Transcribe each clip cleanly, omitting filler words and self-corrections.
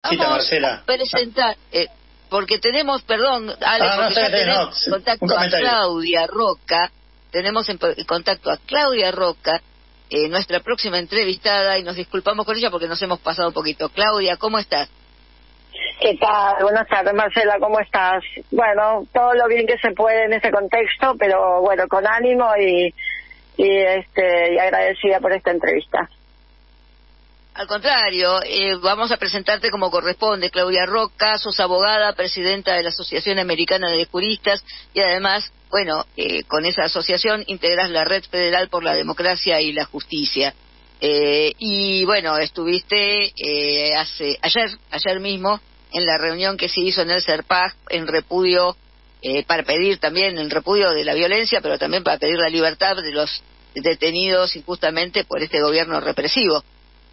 Vamos a presentar, porque tenemos, perdón, Ale, porque ya tenemos contacto a Claudia Roca, tenemos en contacto a Claudia Roca, nuestra próxima entrevistada, y nos disculpamos con ella porque nos hemos pasado un poquito. Claudia, ¿cómo estás? ¿Qué tal? Buenas tardes, Marcela, ¿cómo estás? Bueno, todo lo bien que se puede en este contexto, pero bueno, con ánimo y agradecida por esta entrevista. Al contrario, vamos a presentarte como corresponde. Claudia Roca, sos abogada, presidenta de la Asociación Americana de Juristas y además, bueno, con esa asociación integras la Red Federal por la Democracia y la Justicia. Y bueno, estuviste ayer mismo en la reunión que se hizo en el CERPAJ en repudio, para pedir también el repudio de la violencia, pero también para pedir la libertad de los detenidos injustamente por este gobierno represivo.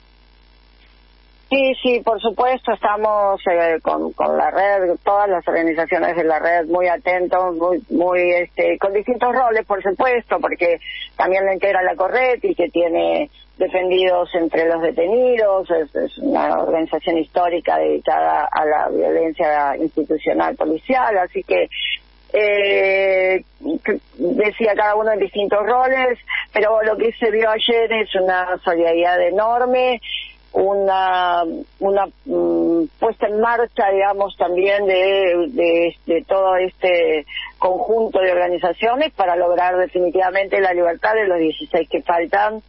Sí, por supuesto, estamos con la red, todas las organizaciones de la red muy atentos, muy con distintos roles, por supuesto, porque también lo integra la Correti, que tiene defendidos entre los detenidos, es una organización histórica dedicada a la violencia institucional policial, así que decía cada uno en distintos roles, pero lo que se vio ayer es una solidaridad enorme, una puesta en marcha, digamos, también de todo este conjunto de organizaciones para lograr definitivamente la libertad de los 16 que faltan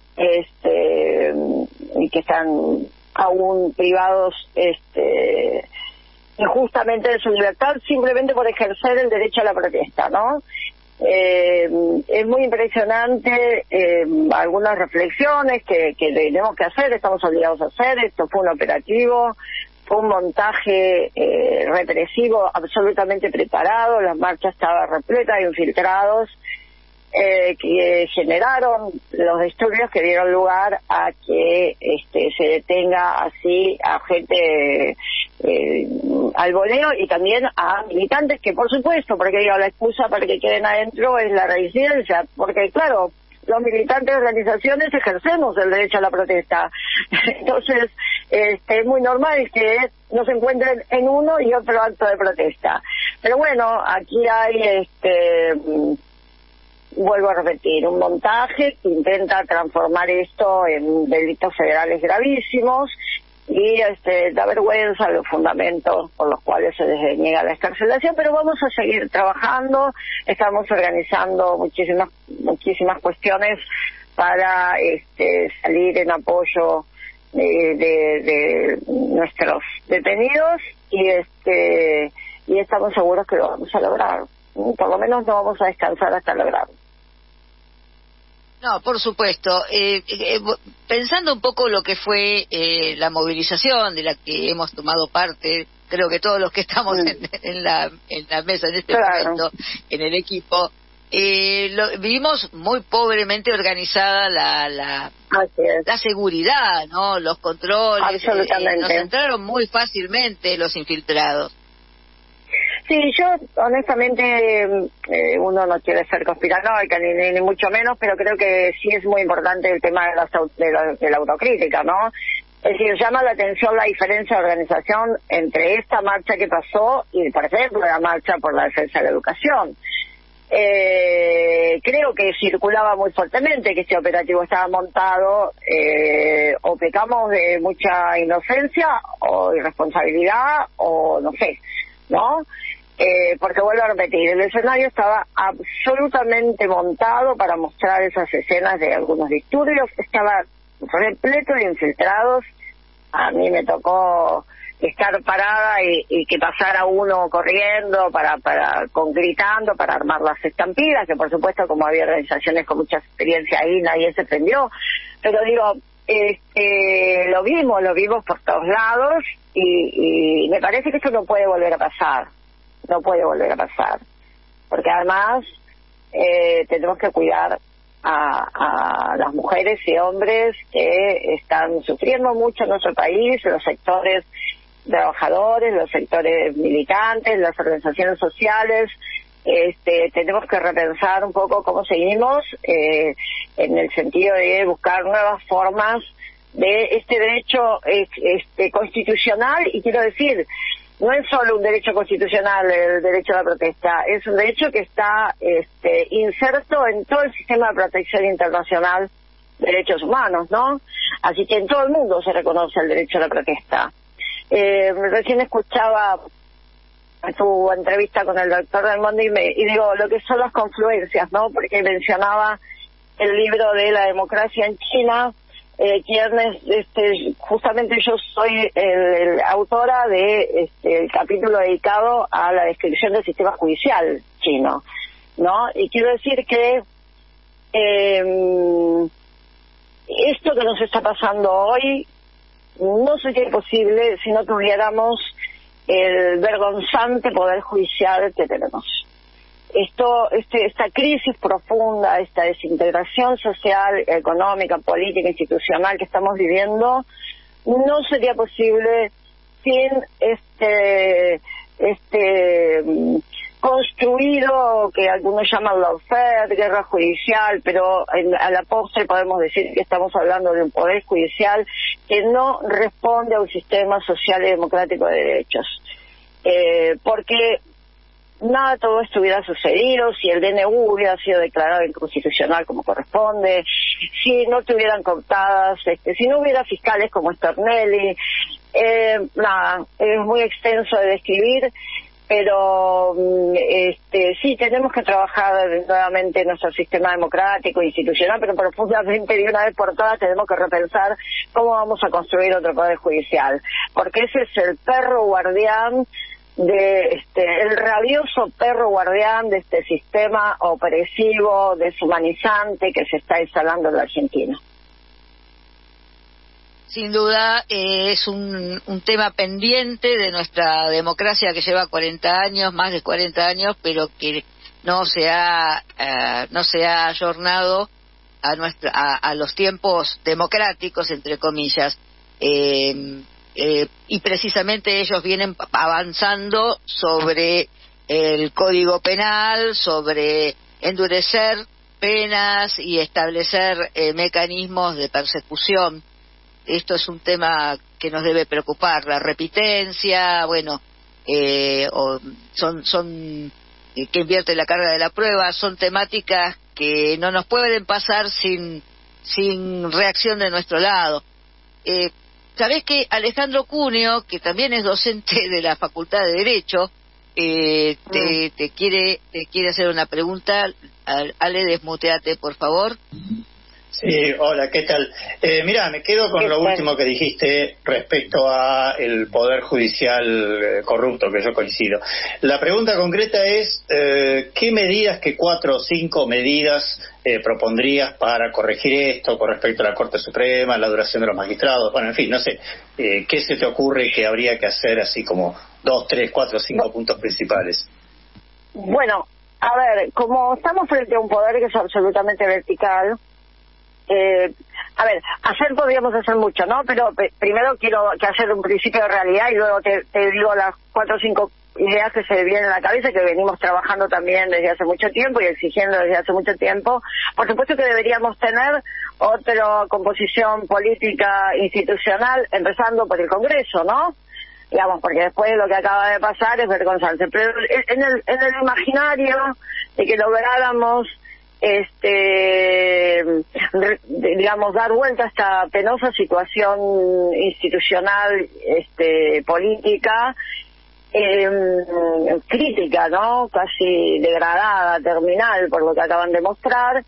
y que están aún privados injustamente de su libertad simplemente por ejercer el derecho a la protesta, ¿no? Es muy impresionante algunas reflexiones que tenemos que hacer, estamos obligados a hacer. Esto fue un operativo, fue un montaje represivo absolutamente preparado, la marcha estaba repleta de infiltrados que generaron los disturbios que dieron lugar a que se detenga así a gente al voleo y también a militantes que, por supuesto, porque digo, la excusa para que queden adentro es la reincidencia, porque claro, los militantes de organizaciones ejercemos el derecho a la protesta. Entonces, es muy normal que no se encuentren en uno y otro acto de protesta. Pero bueno, aquí hay vuelvo a repetir, un montaje que intenta transformar esto en delitos federales gravísimos y da vergüenza los fundamentos por los cuales se les niega la excarcelación, pero vamos a seguir trabajando, estamos organizando muchísimas cuestiones para salir en apoyo de nuestros detenidos y estamos seguros que lo vamos a lograr. Por lo menos no vamos a descansar hasta lograrlo. No, por supuesto. Pensando un poco lo que fue la movilización de la que hemos tomado parte, creo que todos los que estamos en la mesa en este momento, en el equipo, vimos muy pobremente organizada la seguridad, ¿no? Los controles. Absolutamente. Nos entraron muy fácilmente los infiltrados. Sí, yo honestamente uno no quiere ser conspiranoica ni mucho menos, pero creo que sí es muy importante el tema de la autocrítica, ¿no? Es decir, llama la atención la diferencia de organización entre esta marcha que pasó y, por ejemplo, la marcha por la defensa de la educación. Creo que circulaba muy fuertemente que este operativo estaba montado, o pecamos de mucha inocencia o irresponsabilidad o no sé, ¿no? Porque vuelvo a repetir, el escenario estaba absolutamente montado para mostrar esas escenas de algunos disturbios, estaba repleto de infiltrados. A mí me tocó estar parada y que pasara uno corriendo gritando para armar las estampidas, que por supuesto, como había organizaciones con mucha experiencia ahí, nadie se prendió, pero digo, lo vimos por todos lados y me parece que esto no puede volver a pasar, porque además tenemos que cuidar a las mujeres y hombres que están sufriendo mucho en nuestro país, los sectores trabajadores, los sectores militantes, las organizaciones sociales. Tenemos que repensar un poco cómo seguimos, en el sentido de buscar nuevas formas de este derecho constitucional, y quiero decir, no es solo un derecho constitucional el derecho a la protesta, es un derecho que está inserto en todo el sistema de protección internacional de derechos humanos, ¿no? Así que en todo el mundo se reconoce el derecho a la protesta. Recién escuchaba tu entrevista con el doctor Del Monde y digo lo que son las confluencias, ¿no? Porque mencionaba el libro de la democracia en China, quien justamente yo soy el autora de el capítulo dedicado a la descripción del sistema judicial chino, ¿no? Y quiero decir que esto que nos está pasando hoy no sería posible si no tuviéramos el vergonzante poder judicial que tenemos. Esta crisis profunda, esta desintegración social, económica, política, institucional que estamos viviendo, no sería posible sin construido, que algunos llaman lawfare, guerra judicial, pero a la postre podemos decir que estamos hablando de un poder judicial que no responde a un sistema social y democrático de derechos. Porque nada de todo esto hubiera sucedido si el DNU hubiera sido declarado inconstitucional como corresponde, si no tuvieran cooptadas, si no hubiera fiscales como Stornelli. Nada, es muy extenso de describir, pero sí tenemos que trabajar nuevamente en nuestro sistema democrático e institucional, pero profundamente de una vez por todas tenemos que repensar cómo vamos a construir otro poder judicial, porque ese es el perro guardián el rabioso perro guardián de este sistema opresivo, deshumanizante que se está instalando en la Argentina. Sin duda es un tema pendiente de nuestra democracia que lleva 40 años, más de 40 años, pero que no se ha ayornado a los tiempos democráticos, entre comillas. Y precisamente ellos vienen avanzando sobre el Código Penal, sobre endurecer penas y establecer mecanismos de persecución. Esto es un tema que nos debe preocupar. La repitencia, son que invierte la carga de la prueba, son temáticas que no nos pueden pasar sin reacción de nuestro lado. Sabés que Alejandro Cuneo, que también es docente de la Facultad de Derecho, te quiere hacer una pregunta. Ale, desmuteate, por favor. Sí, hola, ¿qué tal? Mira, me quedo con lo último que dijiste respecto a el Poder Judicial corrupto, que yo coincido. La pregunta concreta es, ¿qué medidas, qué 4 o 5 medidas propondrías para corregir esto con respecto a la Corte Suprema, la duración de los magistrados? Bueno, en fin, no sé, ¿qué se te ocurre que habría que hacer así como 2, 3, 4, 5 puntos principales? Bueno, a ver, como estamos frente a un poder que es absolutamente vertical, podríamos hacer mucho, ¿no? Pero primero quiero que hacer un principio de realidad y luego te digo las 4 o 5 ideas que se vienen a la cabeza, que venimos trabajando también desde hace mucho tiempo y exigiendo desde hace mucho tiempo. Por supuesto que deberíamos tener otra composición política institucional, empezando por el Congreso, ¿no? Digamos, porque después lo que acaba de pasar es vergonzante. Pero en el imaginario de que lográramos dar vuelta a esta penosa situación institucional, política, crítica, ¿no? Casi degradada, terminal, por lo que acaban de mostrar.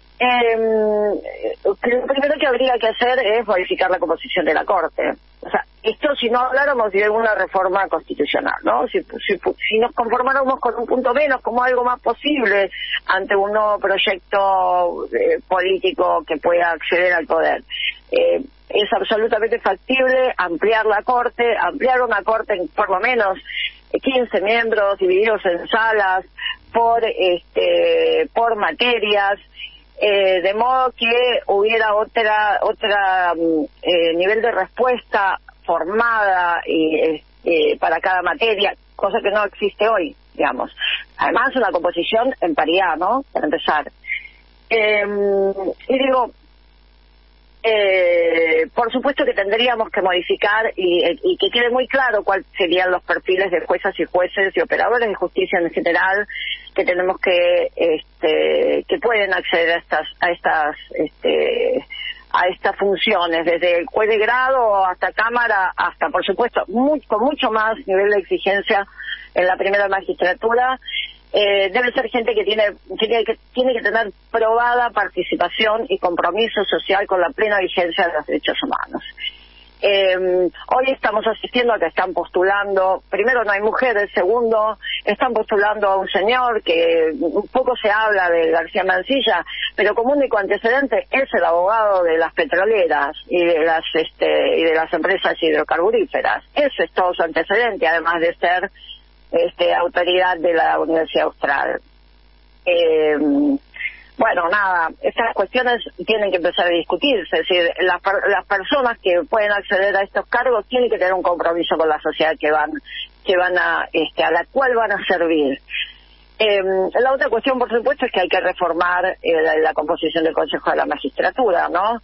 Lo primero que habría que hacer es modificar la composición de la Corte. O sea, esto si no habláramos de una reforma constitucional, ¿no? Si nos conformáramos con un punto menos, como algo más posible ante un nuevo proyecto político que pueda acceder al poder. Es absolutamente factible ampliar una Corte en por lo menos 15 miembros divididos en salas por materias, de modo que hubiera otra nivel de respuesta formada y para cada materia, cosa que no existe hoy, digamos. Además, una composición en paridad, ¿no? Para empezar. Y digo, Por supuesto que tendríamos que modificar y que quede muy claro cuáles serían los perfiles de juezas y jueces y operadores de justicia en general que tenemos que pueden acceder a estas funciones, desde el juez de grado hasta cámara, hasta por supuesto con mucho más nivel de exigencia en la primera magistratura. Debe ser gente que tiene que tener probada participación y compromiso social con la plena vigencia de los derechos humanos. Hoy estamos asistiendo a que están postulando, primero no hay mujeres, segundo están postulando a un señor que un poco se habla de García Mansilla, pero como único antecedente es el abogado de las petroleras y de las empresas hidrocarburíferas. Ese es todo su antecedente, además de ser autoridad de la Universidad Austral. Bueno, nada, estas cuestiones tienen que empezar a discutirse, es decir, las personas que pueden acceder a estos cargos tienen que tener un compromiso con la sociedad que van a la cual van a servir. La otra cuestión, por supuesto, es que hay que reformar la composición del Consejo de la Magistratura, ¿no?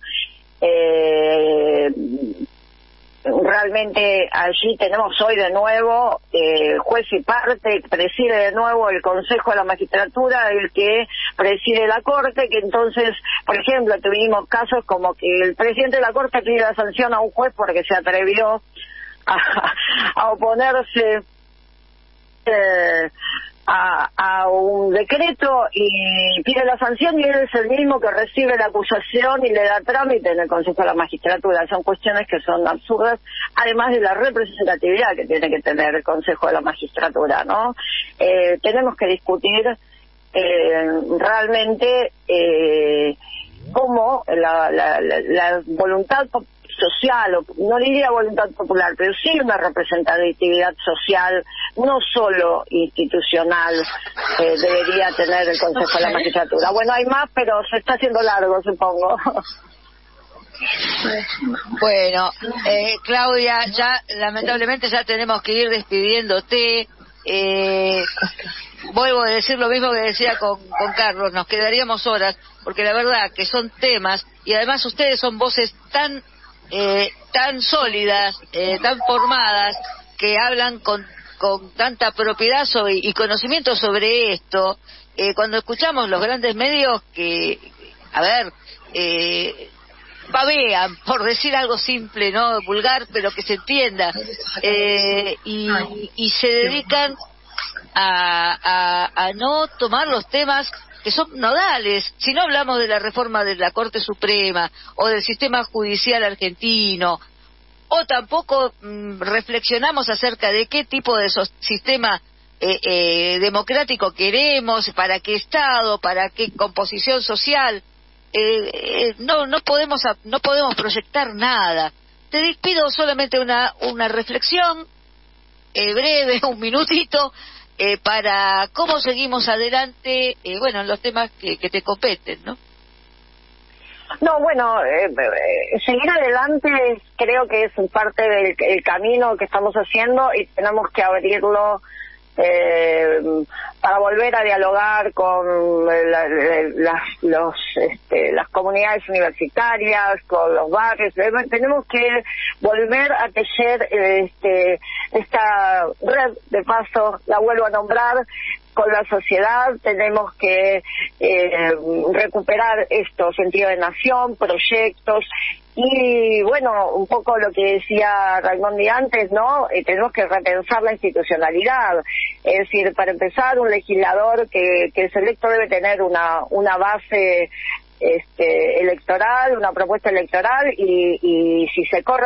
Realmente allí tenemos hoy de nuevo juez y parte, preside de nuevo el Consejo de la Magistratura, el que preside la Corte, que entonces, por ejemplo, tuvimos casos como que el presidente de la Corte pide la sanción a un juez porque se atrevió a oponerse a un decreto y pide la sanción, y él es el mismo que recibe la acusación y le da trámite en el Consejo de la Magistratura. Son cuestiones que son absurdas, además de la representatividad que tiene que tener el Consejo de la Magistratura, ¿no? Tenemos que discutir realmente cómo la voluntad social, no diría voluntad popular, pero sí una representatividad social, no solo institucional, debería tener el Consejo de la Magistratura. Bueno, hay más, pero se está haciendo largo, supongo. Bueno, Claudia, ya lamentablemente ya tenemos que ir despidiéndote. Vuelvo a decir lo mismo que decía con Carlos, nos quedaríamos horas, porque la verdad que son temas, y además ustedes son voces tan sólidas, tan formadas, que hablan con tanta propiedad y conocimiento sobre esto. Cuando escuchamos los grandes medios que, babean, por decir algo simple, no vulgar, pero que se entienda, y se dedican a no tomar los temas que son nodales. Si no hablamos de la reforma de la Corte Suprema o del sistema judicial argentino, o tampoco reflexionamos acerca de qué tipo de sistema democrático queremos, para qué Estado, para qué composición social, no podemos proyectar nada. Te pido solamente una reflexión breve, un minutito, para cómo seguimos adelante, en los temas que te competen, ¿no? No, bueno, seguir adelante creo que es parte del camino que estamos haciendo, y tenemos que abrirlo para volver a dialogar con las comunidades universitarias, con los barrios. Tenemos que volver a tejer esta red, de paso la vuelvo a nombrar, con la sociedad. Tenemos que recuperar sentido de nación, proyectos, y bueno, un poco lo que decía Raimondi antes, ¿no? Tenemos que repensar la institucionalidad. Es decir, para empezar, un legislador que es electo debe tener una base electoral, una propuesta electoral, y si se corre